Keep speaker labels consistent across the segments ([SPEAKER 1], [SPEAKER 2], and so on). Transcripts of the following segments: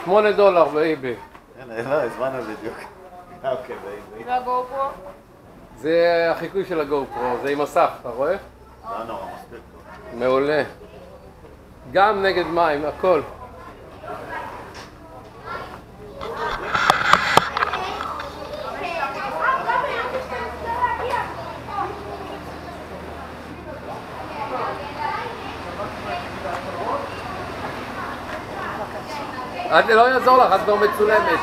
[SPEAKER 1] $8 באיבי.
[SPEAKER 2] לא, הזמנו בדיוק. אוקיי, באיבי.
[SPEAKER 3] זה הגו-פרו?
[SPEAKER 1] זה החיקוי של הגו-פרו, זה עם מסך, אתה רואה?
[SPEAKER 2] לא נורא, מספיק טוב.
[SPEAKER 1] מעולה. גם נגד מים, הכל. לא יעזור לך, את כבר מצולמת.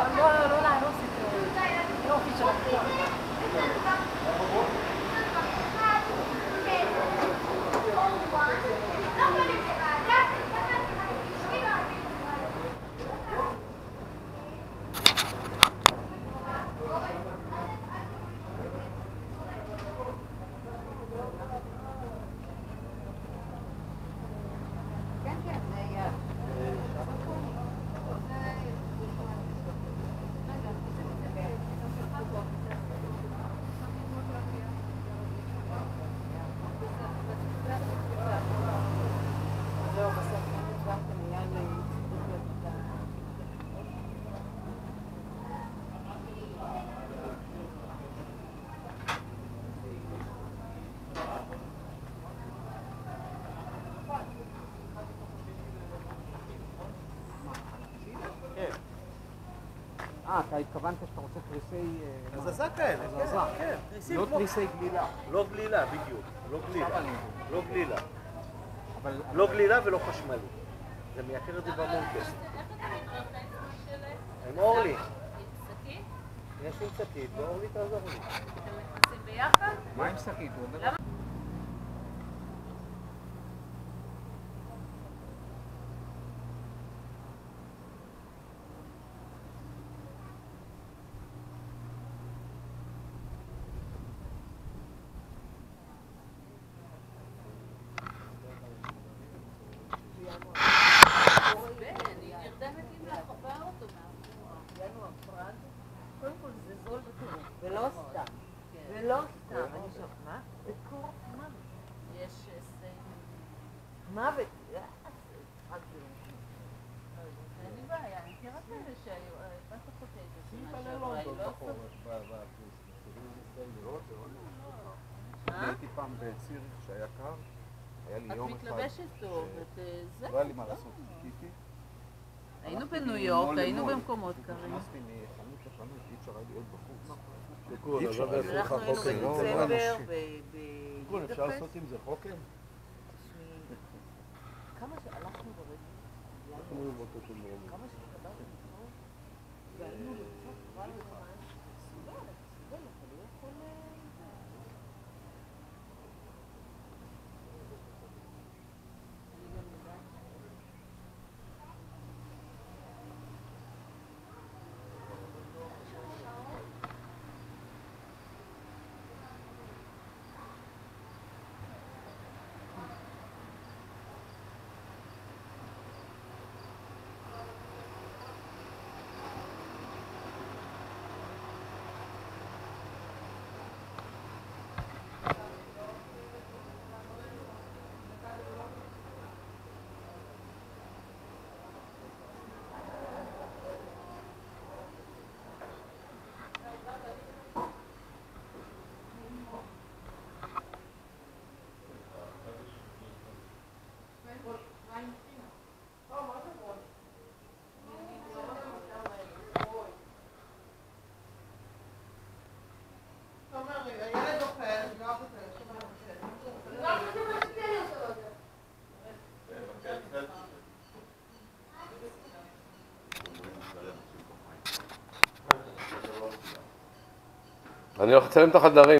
[SPEAKER 4] אתה התכוונת שאתה רוצה תריסי...
[SPEAKER 2] הזזה כאלה, כן.
[SPEAKER 4] לא תריסי גלילה.
[SPEAKER 2] לא גלילה, בדיוק. לא גלילה. לא גלילה. לא גלילה ולא חשמלי. זה מייקר את זה במונטסט. עם אורלי. יש עם שקית, ואורלי תעזור לי.
[SPEAKER 3] אתם נכנסים ביחד?
[SPEAKER 4] מה עם שקית?
[SPEAKER 3] ולא סתם. ולא סתם. אני שואלת, מה? זה קור מוות. יש מוות. אין לי בעיה, אני מכירה כאלה שהיו, בת אחותי
[SPEAKER 4] אני הייתי פעם בציריך שהיה קר, היה לי יום אחד...
[SPEAKER 3] את מתלבשת טוב, את זה?
[SPEAKER 4] לא היה לי מה לעשות, חיכיתי.
[SPEAKER 3] היינו בניו יורק, היינו במקומות קרים.
[SPEAKER 4] נכנסתי מחנות לחנות, אי אפשר היה להיות בחוץ.
[SPEAKER 3] אנחנו היינו בדצמבר,
[SPEAKER 2] אפשר לעשות עם זה חוקר?
[SPEAKER 3] כמה שהלכנו ברגע, כמה שחדרנו ברגע, והיינו למצוא כבר לזמן, סובל, אבל לא יכול...
[SPEAKER 1] אני הולך לצלם את החדרים.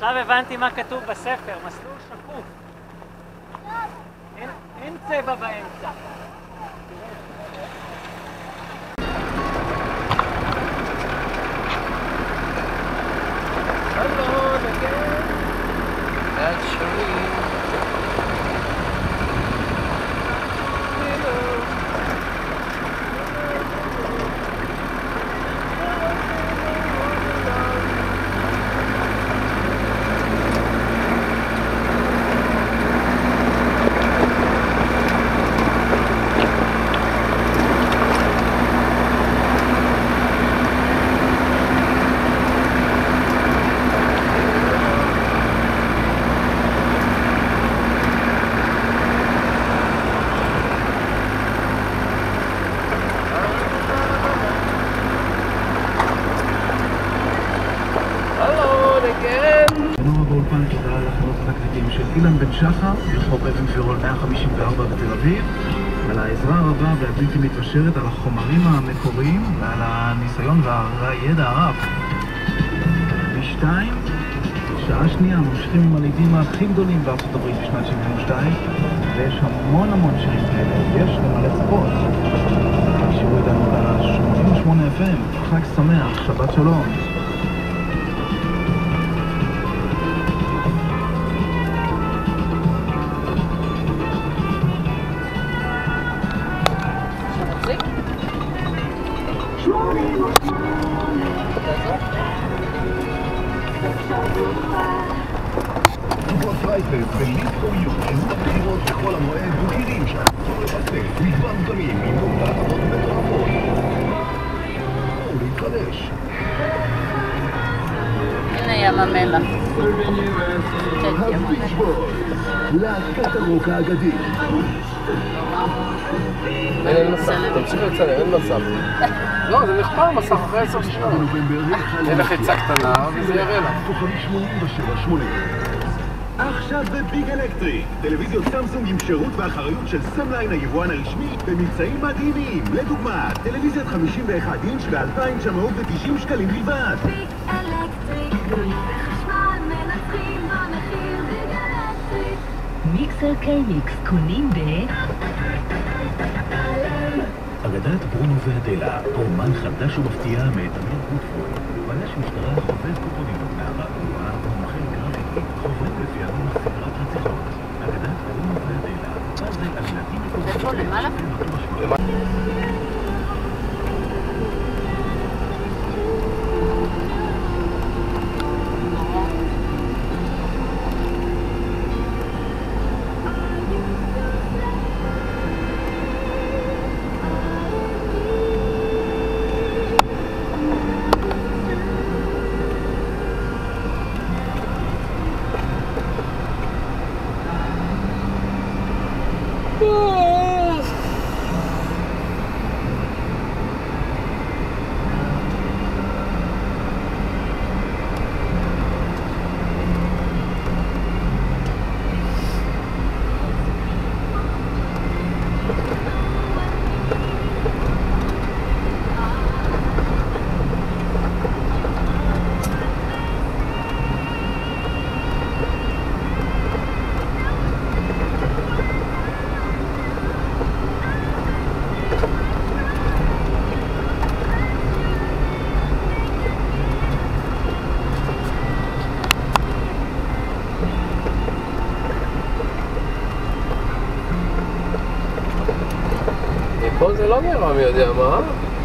[SPEAKER 3] עכשיו הבנתי מה כתוב בספר, מסלול שקוף. אין צבע באמצע.
[SPEAKER 5] של אילן בן שחר, ברחוב אבן גבירול 154 בתל אביב, על העזרה הרבה והבלתי מתפשרת, על החומרים המקוריים ועל הניסיון והידע הרב. בשתיים, שעה שנייה, ממשיכים עם הלהיטים הכי גדולים בארצות הברית בשנת 72, ויש המון שירים כאלה, יש גם לצפות. תקשיבו איתנו ב-88 FM, חג שמח, שבת שלום.
[SPEAKER 6] פרייסס וליד פור יו, שירות הבחירות בכל המועד וגירים שאסור לפספס, מגוון דגמים, מינום והטבות מטורפות. בואו להתחדש.
[SPEAKER 7] הנה ים המלח.
[SPEAKER 6] הביץ' בויז, להקת הרוק האגדית.
[SPEAKER 1] אין מסך, תמשיך לצלם, אין מסך. לא, זה נחפר מסך אחרי 10 שניות. אין לך עצה קטנה וזה יראה לך.
[SPEAKER 6] כוכבי 87-8. עכשיו בביג אלקטריק, טלוויזיות סמסונג עם שירות ואחריות של סמליין היבואן הרשמי במבצעים מדהימים. לדוגמה, טלוויזיית 51 אינץ' ב-2,990 שקלים בלבד.
[SPEAKER 8] ביג אלקטריק, גדולים בחשמל, מנצחים במחיר. ביג אלקטריק.
[SPEAKER 9] מיקסר קיי-מיקס קונים ב...
[SPEAKER 5] אגדת ברונו ואדלה, רומן חדש ומפתיע מאת אמיר גוטפרוי. בלש משטרה חובב קופודינות נערה גבוהה, ומחל גרפיקי, חובב לפי המון סדרת רציחות. אגדת ברונו ואדלה, פאזל עלילתי מקורי.
[SPEAKER 7] זה פה למעלה?
[SPEAKER 1] פה זה לא נראה מי יודע מה.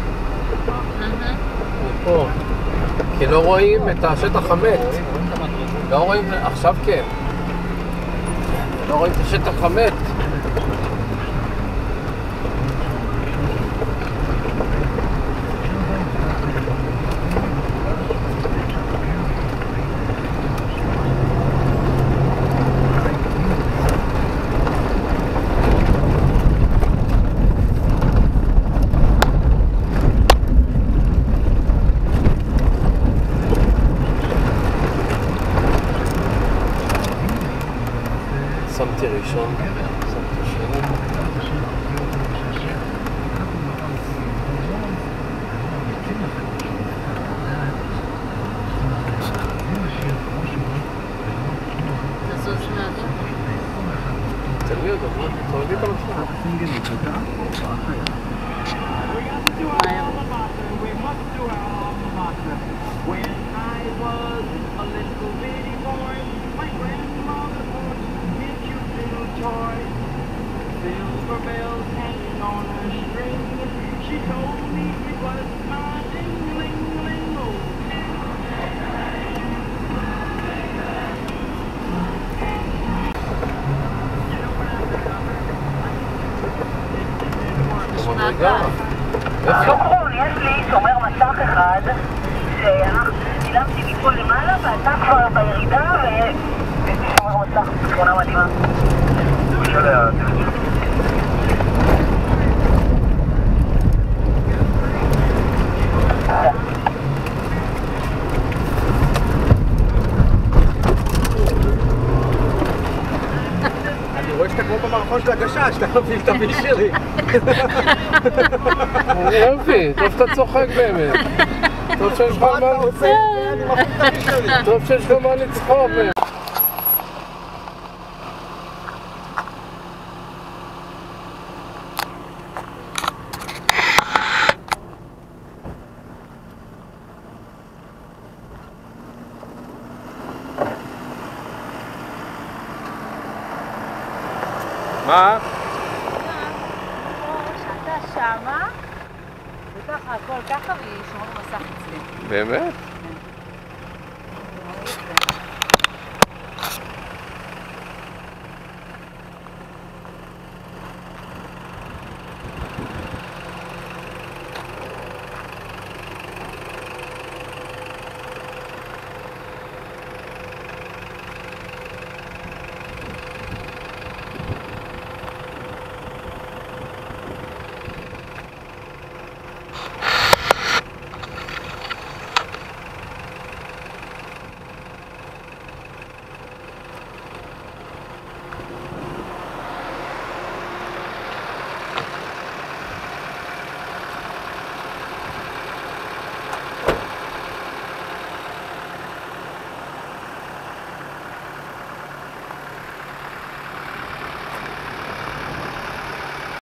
[SPEAKER 1] פה. כי לא רואים את השטח המת. לא רואים, עכשיו כן. לא רואים את השטח המת. שמתי ראשון, שמתי שני.
[SPEAKER 8] שוקרון, יש לי שומר מסך אחד שאנחנו צילמתי מפה למעלה ואתה כבר בירידה ושומר מסך תמונה מדהימה.
[SPEAKER 1] אני רואה שאתה כמו במערכון של הגשש, שאתה מפעיל את הביל שלי. אני מבין, טוב שאתה צוחק באמת. טוב שיש לך מה לצחוק. טוב שיש לך מה לצחוק. מה?
[SPEAKER 3] שאתה שמה, וככה הכל ככה, והיא שומרת מסך אצלי.
[SPEAKER 1] באמת?
[SPEAKER 3] כן.